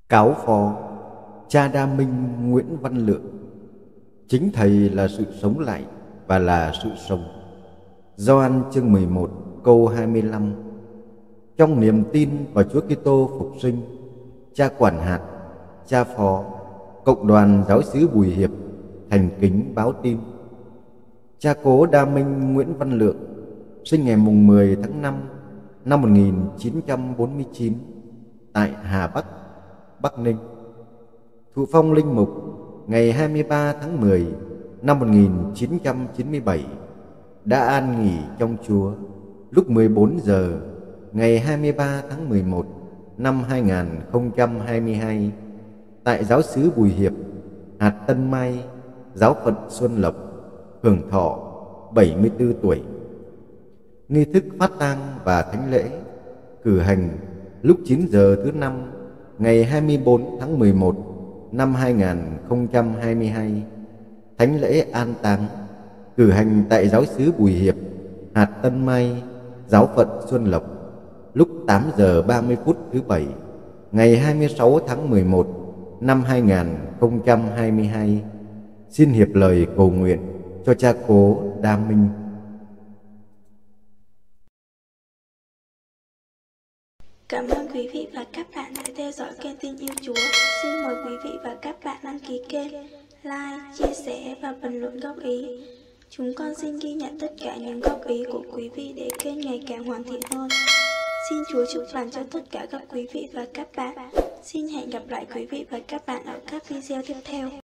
Cáo phó cha Đa Minh Nguyễn Văn Lượng: chính Thầy là sự sống lại và là sự sống. Gioan chương 11 câu 25. Trong niềm tin vào Chúa Kitô phục sinh, cha quản hạt, cha phó, cộng đoàn giáo xứ Bùi Hiệp thành kính báo tin. Cha cố Đa Minh Nguyễn Văn Lượng sinh ngày 10 tháng 5 năm 1949 tại Hà Bắc, Bắc Ninh. Thụ phong linh mục ngày 23 tháng 10 năm 1997, đã an nghỉ trong Chúa lúc 14 giờ ngày 23 tháng 11 năm 2022 tại giáo xứ Bùi Hiệp, hạt Tân Mai, giáo phận Xuân Lộc, hưởng thọ 74 tuổi. Nghi thức phát tang và thánh lễ cử hành lúc 9 giờ thứ Năm ngày 24 tháng 11 năm 2022. Thánh lễ an táng cử hành tại giáo xứ Bùi Hiệp, hạt Tân Mai, giáo phận Xuân Lộc lúc 8 giờ 30 phút thứ Bảy ngày 26 tháng 11 năm 2022. Xin hiệp lời cầu nguyện cho cha cố Đa Minh. Cảm ơn quý vị và các bạn đã theo dõi kênh Tin Yêu Chúa. Xin mời quý vị và các bạn đăng ký kênh, like, chia sẻ và bình luận góp ý. Chúng con xin ghi nhận tất cả những góp ý của quý vị để kênh ngày càng hoàn thiện hơn. Xin Chúa chúc lành cho tất cả các quý vị và các bạn. Xin hẹn gặp lại quý vị và các bạn ở các video tiếp theo.